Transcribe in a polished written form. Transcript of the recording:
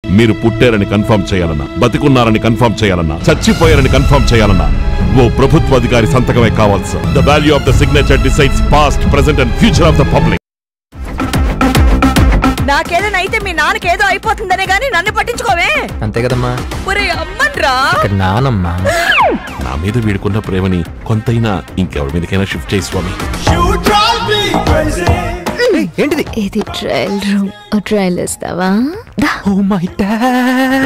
మీరు పుట్టారని కన్ఫర్మ్ చేయాలన్నా, బతికున్నారని కన్ఫర్మ్ చేయాలన్నా, చచ్చిపోయారని కన్ఫర్మ్ చేయాలన్నా ఓ ప్రభుత్వ అధికారి సంతకమే కావాలి sir. The value of the signature decides past, present and future of the public. నాకేదైనా అయితే మీ నాన్నకేదో అయిపోతుందనే గానీ నన్ను పట్టించుకోవే. అంతే కదమ్మా. నానమ్మా నా మీద వీడుకున్న ప్రేమని కొంతైనా ఇంకెవరి మీదకైనా షిఫ్ట్ చేయి స్వామి. ఏంటిది? ఇది ట్రయల్ రూమ్. ట్రయల్ ఇస్తావా? Oh my dad.